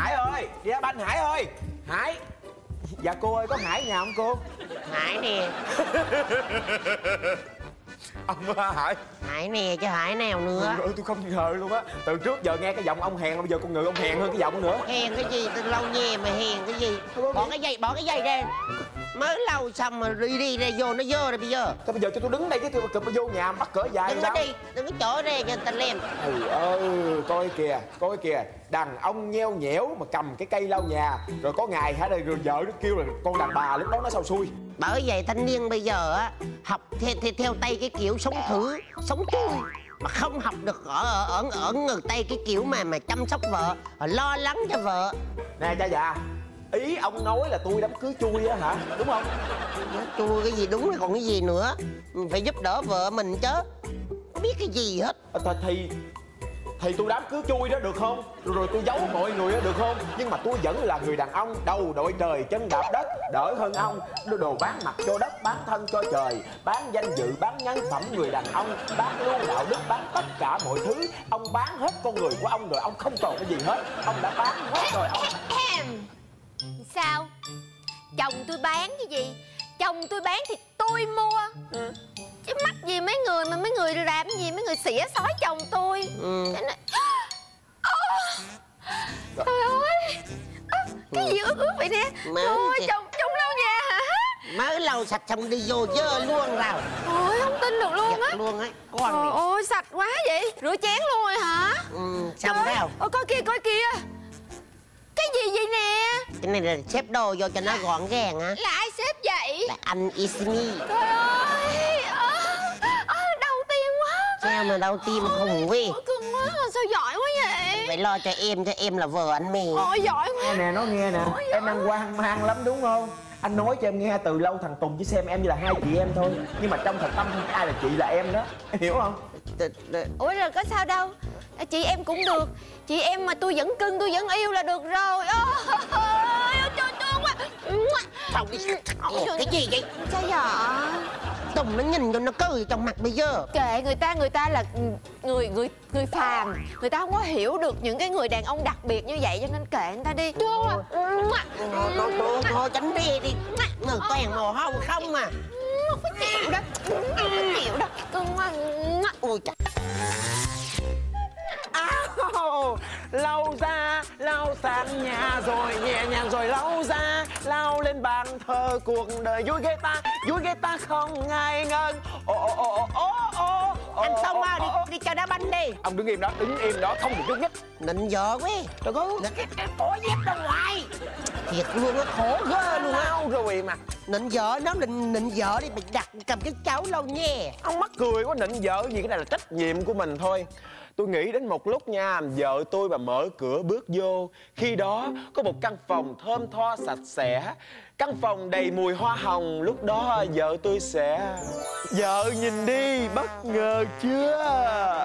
Hải ơi, đi đá banh Hải ơi. Hải. Dạ cô ơi, có Hải nhà không cô? Hải nè. Ông Hải. Hải nè chứ Hải nào nữa. Tôi không ngờ luôn á. Từ trước giờ nghe cái giọng ông hèn, bây giờ con người ông hèn hơn cái giọng nữa. Hèn cái gì, từ lâu nghe mà hèn cái gì. Bỏ cái giày ra. Mới lâu xong mà đi ra vô nó dơ rồi bây giờ. Thôi bây giờ cho tôi đứng đây chứ tôi kịp vô nhà bắt cỡ dài. Đừng có đi, đừng có chỗ ra cho người ta lên. Coi kìa, đàn ông nheo nhẽo mà cầm cái cây lau nhà. Rồi có ngày hả, rồi vợ nó kêu là con đàn bà, lúc đó nó sao xui. Bởi vậy thanh niên bây giờ á, học theo tay cái kiểu sống thử, sống chui, mà không học được ở người Tây cái kiểu mà chăm sóc vợ, lo lắng cho vợ. Nè cha già, ý ông nói là tôi đám cưới chui á hả, đúng không? Chui cái gì đúng rồi còn cái gì nữa. Phải giúp đỡ vợ mình chứ, không biết cái gì hết. Thì tôi đám cưới chui đó được không? Rồi tôi giấu mọi người đó được không? Nhưng mà tôi vẫn là người đàn ông đầu đội trời chân đạp đất, đỡ hơn ông. Đồ bán mặt cho đất, bán thân cho trời, bán danh dự, bán nhân phẩm người đàn ông, bán luôn đạo đức, bán tất cả mọi thứ. Ông bán hết con người của ông rồi, ông không còn cái gì hết. Ông đã bán hết rồi ông. Sao? Chồng tôi bán cái gì? Chồng tôi bán thì tôi mua. Chứ mắc gì mấy người mà mấy người làm gì, mấy người xỉa xói chồng tôi. Cái này... Trời ơi, cái gì ướt vậy nè? Ôi, chồng lau nhà hả? Mới lau sạch xong đi vô dơ luôn rồi. Ôi, không tin được luôn á. Luôn á, con này. Ôi, sạch quá vậy. Rửa chén luôn rồi hả? Xong đâu? Ôi, coi kìa. Cái gì vậy nè? Cái này là xếp đồ vô cho nó gọn gàng á. Là ai xếp vậy? Là anh Ismi. Trời ơi, đau tim quá. Sao mà đau tim khùng quá. Cưng quá, sao giỏi quá vậy? Phải lo cho em là vợ anh mì. Ôi, giỏi quá. Nè, nó nghe nè. Em đang hoang mang lắm đúng không? Anh nói cho em nghe từ lâu thằng Tùng chỉ xem em như là hai chị em thôi. Nhưng mà trong thật tâm không ai là chị là em đó. Em hiểu không? Ủa rồi có sao đâu. Chị em cũng được. Chị em mà tôi vẫn cưng, tôi vẫn yêu là được rồi. Ôi, trời quá. Sao đi? Cái gì vậy? Sao vậy? Tùng nó nhìn cho nó cười trong mặt bây giờ. Kệ người ta là người phàm, người ta không có hiểu được những cái người đàn ông đặc biệt như vậy, cho nên kệ người ta đi. Thôi tránh đi. Người toàn mồ hôi không mà. Không có chịu đâu. Không có chịu đâu. Cưng quá. Ôi trời. Lau ra, lau sang nhà rồi nhẹ nhàng rồi lau ra, lau lên bàn thờ cuộc đời vui ghê ta không ngại ngần. Anh Tông à, đi chơi đá banh đi. Ông đứng im đó, không được nhúc nhích. Nịnh vợ quá. Trời ơi, bỏ dép ra ngoài. Thiệt luôn á, khổ ghê luôn á. Lau rồi mà. Nịnh vợ, nó nịnh vợ đi, bị đặt cầm cái cháu lâu nha. Ông mắc cười quá, nịnh vợ gì, cái này là trách nhiệm của mình thôi. Tôi nghĩ đến một lúc nha, vợ tôi mà mở cửa bước vô. Khi đó có một căn phòng thơm tho sạch sẽ, căn phòng đầy mùi hoa hồng. Lúc đó vợ tôi sẽ... Vợ nhìn đi, bất ngờ chưa?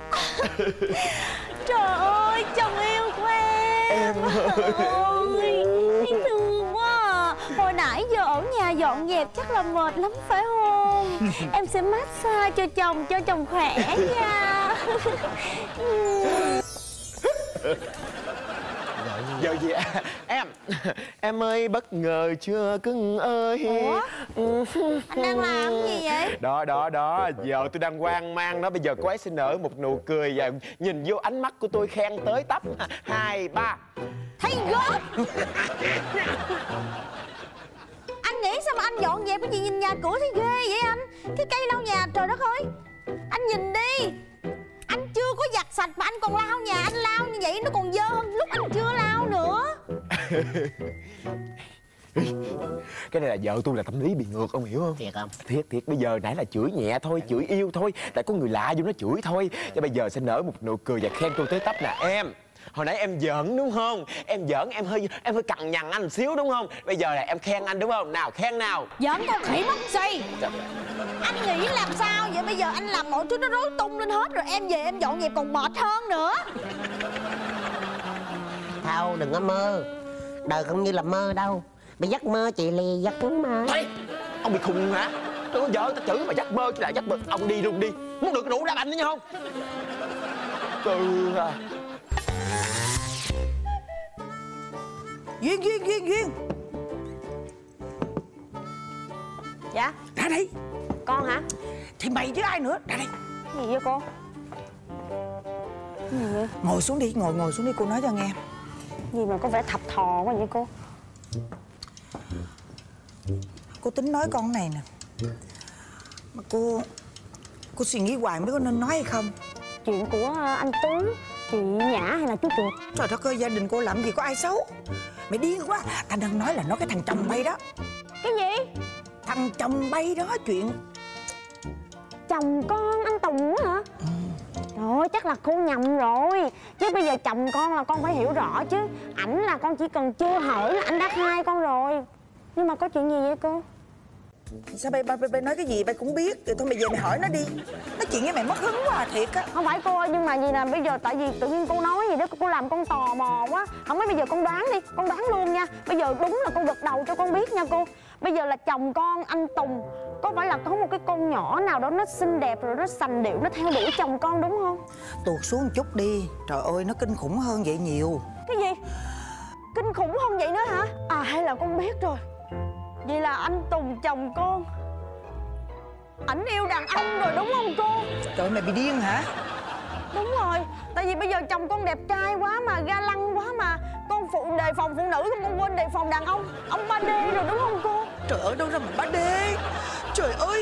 Trời ơi, chồng yêu của em. Ôi, thấy thương quá à. Hồi nãy giờ ở nhà dọn dẹp chắc là mệt lắm phải không? Em sẽ massage cho chồng khỏe nha. Vợ gì em ơi, bất ngờ chưa cưng ơi. Ủa? Anh đang làm gì vậy? Đó, vợ tôi đang hoang mang đó. Bây giờ cô ấy sẽ nở một nụ cười và nhìn vô ánh mắt của tôi khen tới tấp. 2, 3. Thấy gớm. Anh nghĩ sao mà anh dọn dẹp cái gì nhìn nhà cửa thấy ghê vậy anh? Cái cây lau nhà, trời đất ơi. Anh nhìn đi. Anh chưa có giặt sạch mà anh còn lau nhà. Anh lau như vậy nó còn dơ hơn lúc anh chưa lau nữa. Cái này là vợ tôi là tâm lý bị ngược, ông hiểu không? Thiệt không? Thiệt, bây giờ nãy là chửi nhẹ thôi, chửi yêu thôi. Tại có người lạ vô nó chửi thôi. Và bây giờ sẽ nở một nụ cười và khen tôi tới tấp nè. Em, hồi nãy em giỡn đúng không? Em giỡn, em hơi cằn nhằn anh một xíu đúng không? Bây giờ là em khen anh đúng không? Nào, khen nào. Giỡn con khỉ mất xây. Anh nghĩ làm sao vậy? Bây giờ anh làm mọi thứ nó rối tung lên hết rồi. Em về em dọn dẹp còn mệt hơn nữa. Thôi đừng có mơ. Đời không như là mơ đâu. Bị giấc mơ chị lì giấc mơ. Thôi, ông bị khùng hả? Tôi có vợ ta chửi mà giấc mơ chứ là giấc mơ. Ông đi luôn đi. Muốn được rủ đá banh nữa nha không? Duyên. Dạ. Ra đây. Con hả? Thì mày chứ ai nữa, ra đây. Gì vậy cô? Gì vậy? Ngồi xuống đi, ngồi xuống đi, cô nói cho nghe. Gì mà có vẻ thập thò quá vậy cô? Cô tính nói con này nè. Mà cô suy nghĩ hoài không biết có nên nói hay không. Chuyện của anh Tú, chị Nhã hay là chú Chuột? Trời đất ơi, gia đình cô làm gì có ai xấu. Mày điên quá. Ta đang nói là nó cái thằng chồng bay đó. Cái gì? Thằng chồng bay đó chuyện. Chồng con anh Tùng á hả? Trời ơi, chắc là cô nhầm rồi. Chứ bây giờ chồng con là con phải hiểu rõ chứ. Ảnh là con chỉ cần chưa hỏi là anh đã khai con rồi. Nhưng mà có chuyện gì vậy cô? Sao bay nói cái gì bay cũng biết. Rồi thôi mày về mày hỏi nó đi. Nói chuyện với mày mất hứng quá thiệt á. Không phải cô ơi, nhưng mà gì nè, bây giờ tại vì tự nhiên cô nói gì đó cô làm con tò mò quá. Không, bây giờ con đoán đi, con đoán luôn nha. Bây giờ đúng là con gật đầu cho con biết nha cô. Bây giờ là chồng con anh Tùng có phải là có một cái con nhỏ nào đó nó xinh đẹp rồi nó sành điệu nó theo đuổi chồng con đúng không? Tuột xuống một chút đi. Trời ơi, nó kinh khủng hơn vậy nhiều. Cái gì? Kinh khủng hơn vậy nữa hả? À hay là con biết rồi. Vậy là anh Tùng chồng con ảnh yêu đàn ông rồi đúng không cô? Trời ơi, mày bị điên hả? Đúng rồi. Tại vì bây giờ chồng con đẹp trai quá mà ga lăng quá mà con đề phòng phụ nữ con quên đề phòng đàn ông. Ông 3D rồi đúng không cô? Trời ơi, đâu ra mà 3D. Trời ơi,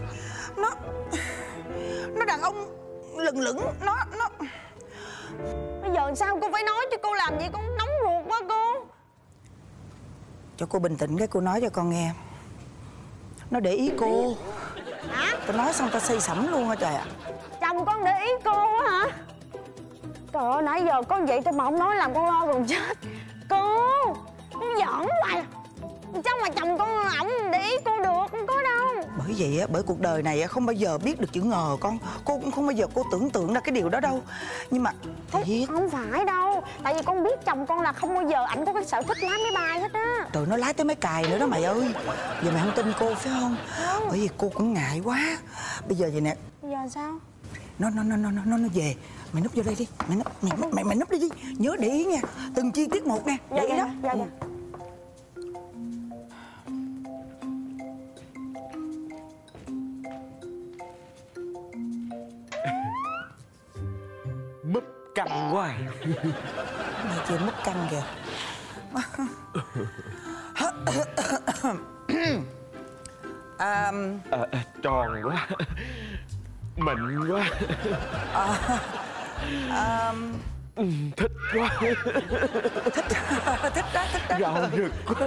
nó đàn ông lừng nó. Bây giờ sao cô phải nói chứ cô làm gì con nóng ruột quá cô. Cho cô bình tĩnh cái cô nói cho con nghe. Nó để ý cô. Hả? Tao nói xong tao say sẩm luôn hả trời ạ. Chồng con để ý cô á hả? Trời ơi, nãy giờ có vậy thôi mà không nói làm con lo gần chết. Cô giỡn hoài. Chắc mà chồng con ổng để ý cô được, không có đâu. Bởi vậy á, bởi cuộc đời này không bao giờ biết được chữ ngờ con. Cô cũng không bao giờ cô tưởng tượng ra cái điều đó đâu. Nhưng mà Không phải đâu. Tại vì con biết chồng con là không bao giờ ảnh có cái sở thích lái máy bay hết á. trời, nó lái tới máy cày nữa đó mày ơi. Giờ mày không tin cô phải không? Bởi vì cô cũng ngại quá. Bây giờ vậy nè. Bây giờ sao? Nó về. Mày núp vô đây đi. Mày núp đi đi. Nhớ để ý nha. Từng chi tiết một nè. Để ý đó. Dạ. Múp căng quá. Mày chưa mất căng kìa. Tròn quá. Mịn quá. Thích quá. Thích đó. Gạo rực quá.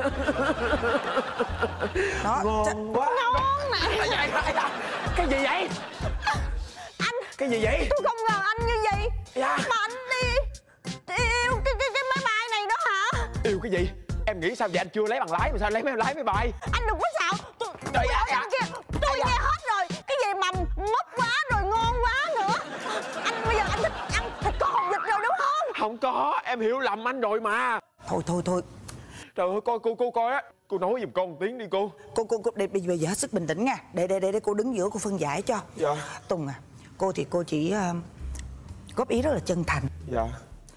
Đó. Ngon quá. Ngon mà. Cái gì vậy? Anh. Cái gì vậy? Tôi không ngờ anh như vậy. Dạ. Mà anh đi yêu cái máy bay này đó hả? Yêu cái gì? Em nghĩ sao vậy? Anh chưa lấy bằng lái mà sao lấy máy bay? Anh đừng có xạo. Tôi nghe hết rồi. Cái gì mà mấp quá rồi ngon quá nữa. Anh bây giờ anh thích ăn thịt kho hột vịt rồi đúng không? Không có, em hiểu lầm anh rồi mà. Thôi. Trời ơi, cô coi á. Cô nói giùm con một tiếng đi cô. Cô bây giờ hết sức bình tĩnh nha. Để cô đứng giữa cô phân giải cho. Dạ. Tùng à, cô thì cô chỉ góp ý rất là chân thành. Dạ.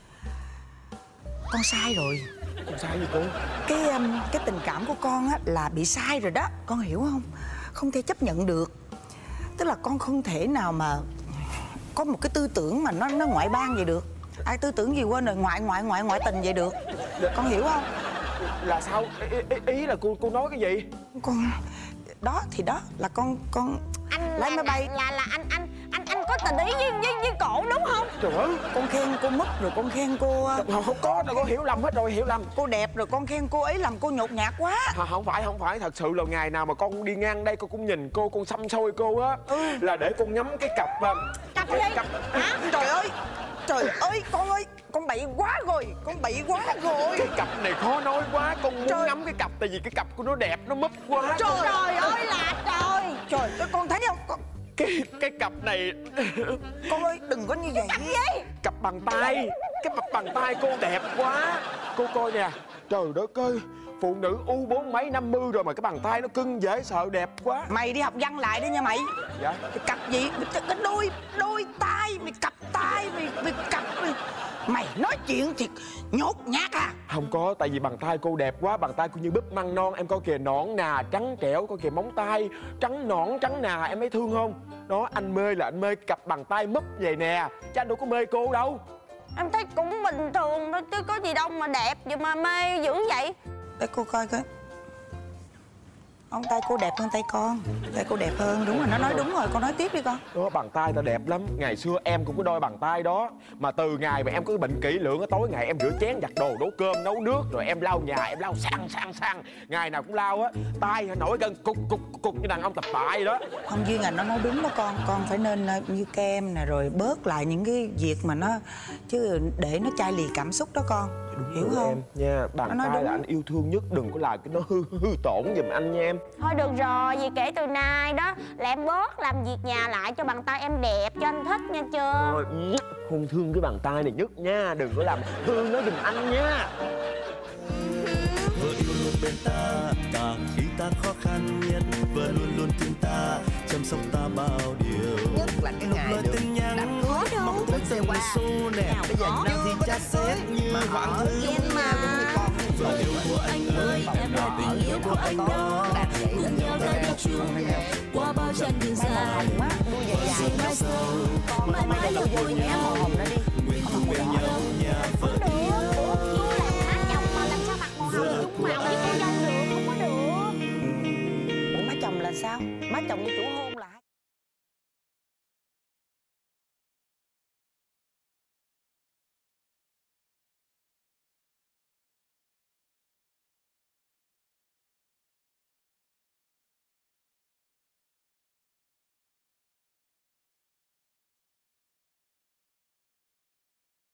Con sai rồi. Con sai gì cô? Cái tình cảm của con á là bị sai rồi đó. Con hiểu không? Không thể chấp nhận được. Tức là con không thể nào mà có một cái tư tưởng mà nó ngoại bang vậy được. Ai tư tưởng gì quên rồi, ngoại tình vậy được. Con hiểu không? Là sao? Ý là cô nói cái gì? Con đó thì đó là con Anh lái máy bay là anh có tình ý với cổ đúng không? Trời ơi, con khen cô mất rồi con khen cô không có đâu, con hiểu lầm hết rồi, hiểu lầm. cô đẹp rồi con khen cô ấy làm cô nhột nhạt quá. Không phải, thật sự là ngày nào mà con đi ngang đây con cũng nhìn cô, con xăm xôi cô á. Là để con ngắm cái cặp Cặp gì? Hả? Trời ơi con ơi, con bậy quá rồi. Cái cặp này khó nói quá, con muốn ngắm cái cặp tại vì cái cặp của nó đẹp, nó mấp quá. Trời ơi là trời. Trời, con thấy không? Cái cặp này. Con ơi đừng có như vậy. Cặp gì? Cặp bằng tay. Cái cặp bằng tay cô đẹp quá. Cô coi nè. Trời đất ơi, phụ nữ U4 mấy 50 rồi mà cái bàn tay nó cưng dễ sợ, đẹp quá. Mày đi học văn lại đi nha mày. Dạ. Mày cặp gì? Cái đôi tay, mày cặp tay, mày cặp mày nói chuyện thiệt nhốt nhát à. Không có, tại vì bàn tay cô đẹp quá. Bàn tay cô như búp măng non. Em coi kìa, nõn nà trắng trẻo. Coi kìa móng tay trắng nõn trắng nà. Em thấy thương không? Đó, anh mê là anh mê cặp bàn tay múp vậy nè, chứ anh đâu có mê cô đâu. Em thấy cũng bình thường thôi chứ có gì đâu mà đẹp vậy mà mê dữ vậy. Để cô coi coi. Ông tay cô đẹp hơn tay con. Tay cô đẹp hơn, đúng rồi, nó nói đúng rồi. Con nói tiếp đi con. Đó, bàn tay ta đẹp lắm. Ngày xưa em cũng có đôi bàn tay đó. Mà từ ngày mà em có cái bệnh kỹ lưỡng á, tối ngày em rửa chén giặt đồ nấu cơm nấu nước, rồi em lau nhà, em lau sang ngày nào cũng lau á. Tay nổi gân cục như đàn ông tập bại đó. Không, Duyên à, nó nói đúng đó con. Con phải nên như kem nè, rồi bớt lại những cái việc mà nó, chứ để nó chai lì cảm xúc đó con. Đúng hiểu rồi không em nha. Bàn tay là anh yêu thương nhất. Đừng có làm cái nó hư tổn giùm anh nha em. Thôi được rồi, vì kể từ nay đó là em bớt làm việc nhà lại cho bàn tay em đẹp cho anh thích nha chưa. Rồi, hôn thương cái bàn tay này nhất nha. Đừng có làm hư nó giùm anh nha. Vợ yêu luôn bên ta cả khi ta khó khăn nhất, vợ luôn luôn tin ta, chăm sóc ta bao điều. Nhất là cái ngày lời được tin nhắn có đâu mong tới từng xu nè, bây giờ nào thì cha xét như mọi thứ. Vợ yêu của anh ơi, em là tình yêu của anh đó, cùng nhau ta đi chung qua bao chặng đường dài. Mai sau mãi mãi là vui nhé, nguyện cùng bên nhau nhà vợ yêu. Chung màu với cô dâu được, không có được. Ủa má chồng là sao? Má chồng với chủ hôn